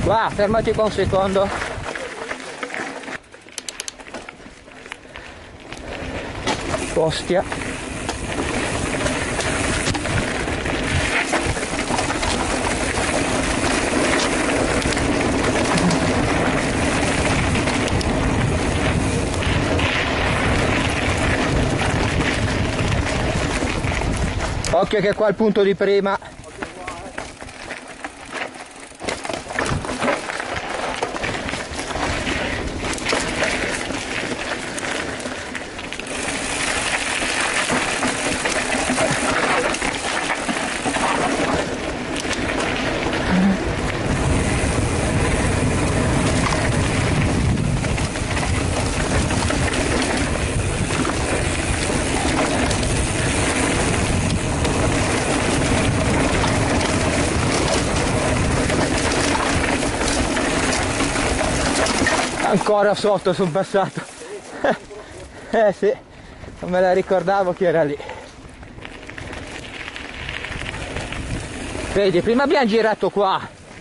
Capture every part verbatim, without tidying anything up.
Qua, fermati qua un secondo. Ostia. Occhio che qua è il punto di prima. Ancora sotto sono passato. Eh sì, non me la ricordavo che era lì. Vedi, prima abbiamo girato qua.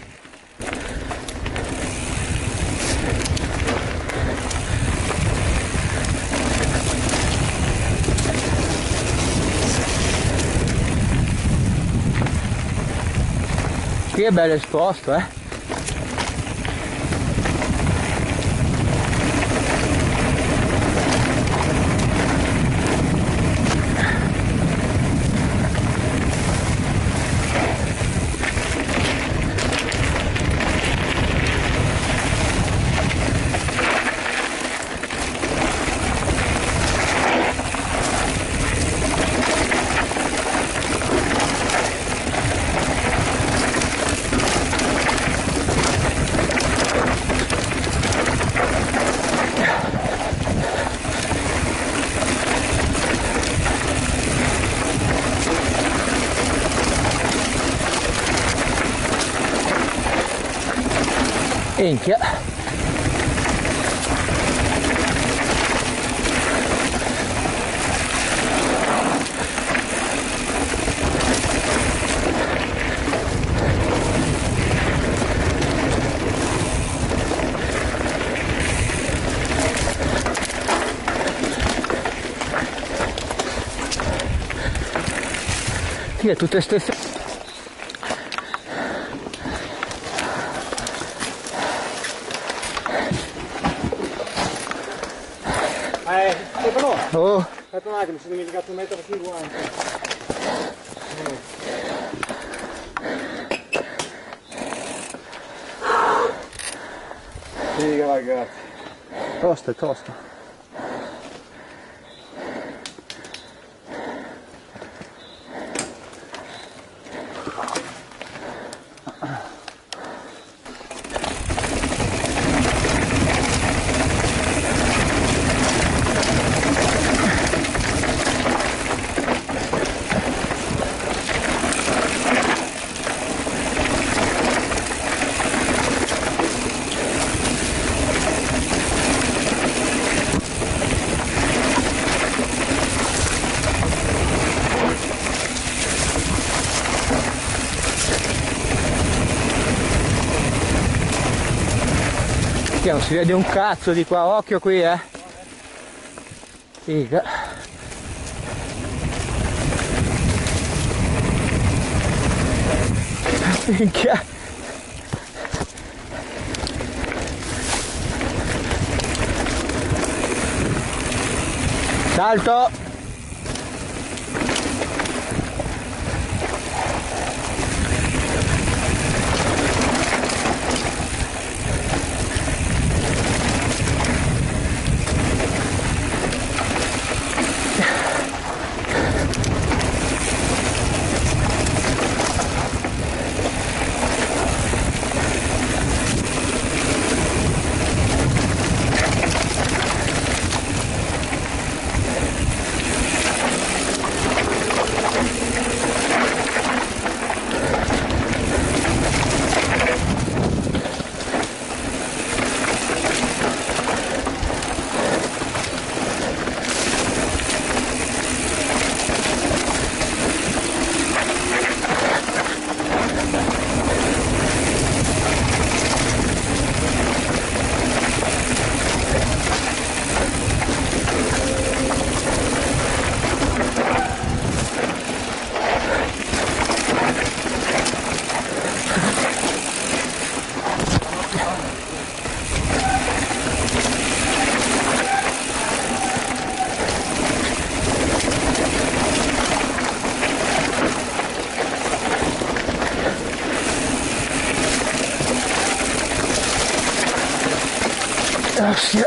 Qui è bello esposto, eh. Minchia. Sì, è tutte stesse. Eh, Stefano! Oh! Aspetta un attimo, mi sono dimenticato di mettere sui guanti. Figa ragazzi. Tosta, è tosta. Non si vede un cazzo di qua, occhio qui, eh. Figa. Minchia. Salto. Ostia.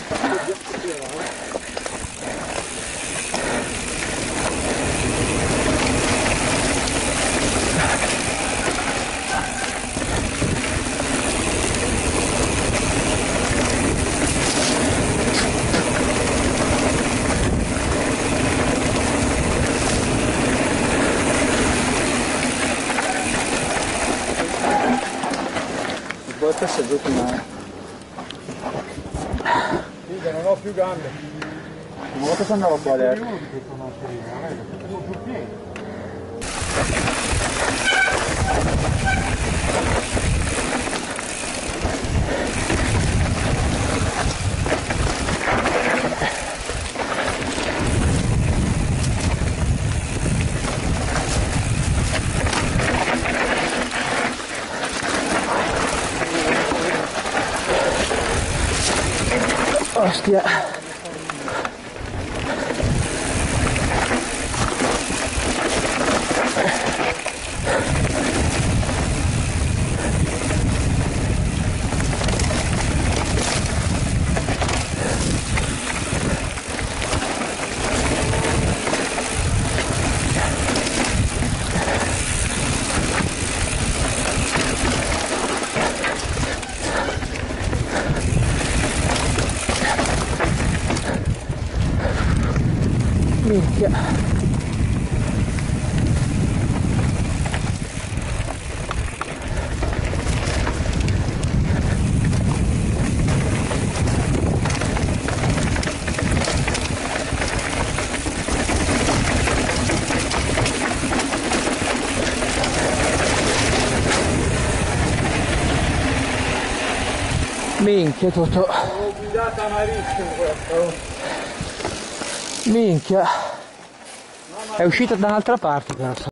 Volta si è giù male. Figa, non ho più gambe. Una volta che andavo qua adesso. Ostia. Minchia. Minchia tutto. Ho guidata malissimo questo. Minchia. È uscita da un'altra parte però.